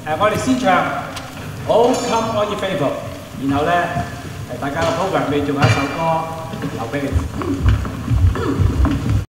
我哋先唱《All Come All Ye Faithful》，然後咧大家個 program 尾仲有一首歌留俾你。